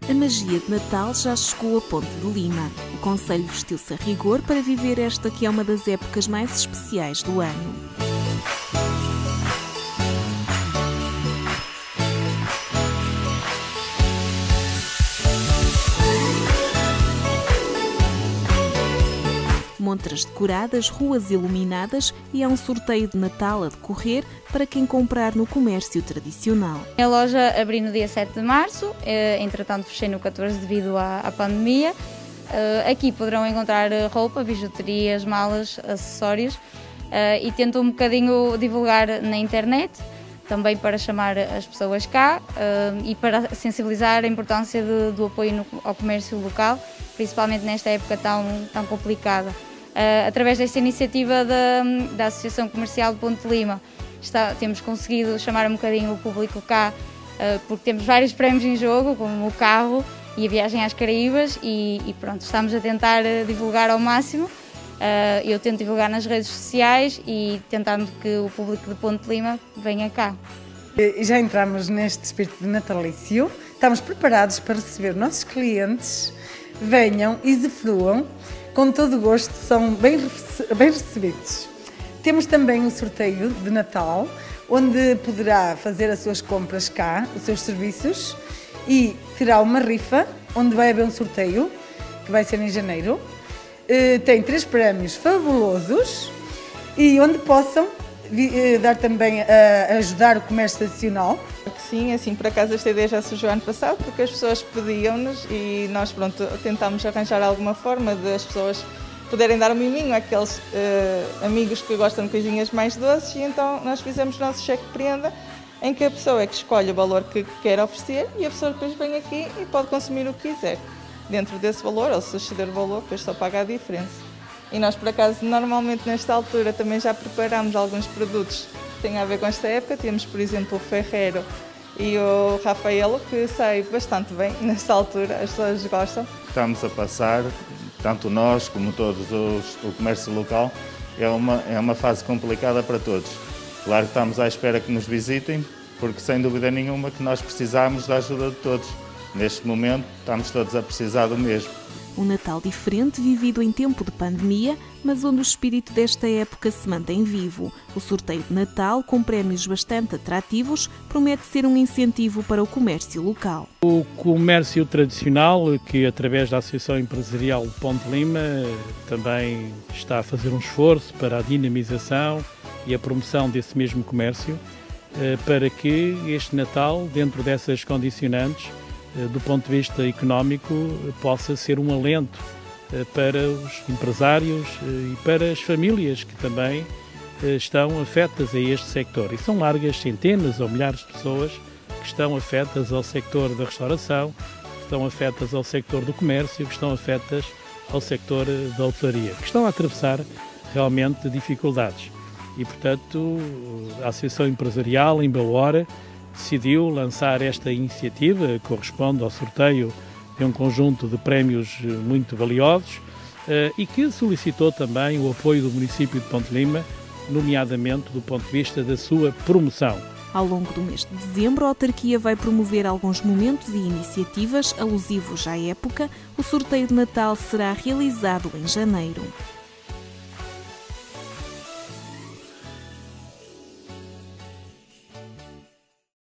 A magia de Natal já chegou a Ponte de Lima. O concelho vestiu-se a rigor para viver esta que é uma das épocas mais especiais do ano. Montras decoradas, ruas iluminadas e há um sorteio de Natal a decorrer para quem comprar no comércio tradicional. A loja abri no dia 7 de março, entretanto fechei no 14 devido à pandemia. Aqui poderão encontrar roupa, bijuterias, malas, acessórios e tento um bocadinho divulgar na internet, também para chamar as pessoas cá e para sensibilizar a importância do apoio ao comércio local, principalmente nesta época tão complicada. Através desta iniciativa da Associação Comercial de Ponte de Lima, temos conseguido chamar um bocadinho o público cá, porque temos vários prémios em jogo, como o carro e a viagem às Caraíbas, e pronto, estamos a tentar divulgar ao máximo. Eu tento divulgar nas redes sociais e tentando que o público de Ponte de Lima venha cá. Já entramos neste espírito de natalício, estamos preparados para receber nossos clientes, venham e usufruam, com todo o gosto, são bem recebidos. Temos também o sorteio de Natal, onde poderá fazer as suas compras cá, os seus serviços, e terá uma rifa, onde vai haver um sorteio, que vai ser em janeiro. Tem 3 prémios fabulosos e onde possam dar também a ajudar o comércio tradicional. Sim, assim, por acaso esta ideia já surgiu ano passado, porque as pessoas pediam-nos e nós, pronto, tentámos arranjar alguma forma de as pessoas poderem dar um miminho àqueles amigos que gostam de coisinhas mais doces, e então nós fizemos o nosso cheque de prenda, em que a pessoa é que escolhe o valor que quer oferecer e a pessoa depois vem aqui e pode consumir o que quiser. Dentro desse valor, ou se exceder o valor, depois só paga a diferença. E nós, por acaso, normalmente nesta altura também já preparamos alguns produtos que têm a ver com esta época. Temos, por exemplo, o Ferrero e o Rafaelo, que sai bastante bem nesta altura, as pessoas gostam. Estamos a passar, tanto nós como todos o comércio local, é uma fase complicada para todos. Claro que estamos à espera que nos visitem, porque sem dúvida nenhuma que nós precisamos da ajuda de todos. Neste momento estamos todos a precisar do mesmo. Um Natal diferente, vivido em tempo de pandemia, mas onde o espírito desta época se mantém vivo. O sorteio de Natal, com prémios bastante atrativos, promete ser um incentivo para o comércio local. O comércio tradicional, que através da Associação Empresarial de Ponte de Lima também está a fazer um esforço para a dinamização e a promoção desse mesmo comércio, para que este Natal, dentro dessas condicionantes, do ponto de vista económico, possa ser um alento para os empresários e para as famílias que também estão afetas a este sector. E são largas centenas ou milhares de pessoas que estão afetas ao sector da restauração, que estão afetas ao sector do comércio, que estão afetas ao sector da hotelaria, que estão a atravessar realmente dificuldades. E, portanto, a Associação Empresarial, em boa hora, decidiu lançar esta iniciativa, que corresponde ao sorteio de um conjunto de prémios muito valiosos e que solicitou também o apoio do município de Ponte de Lima, nomeadamente do ponto de vista da sua promoção. Ao longo do mês de dezembro, a autarquia vai promover alguns momentos e iniciativas alusivos à época. O sorteio de Natal será realizado em janeiro.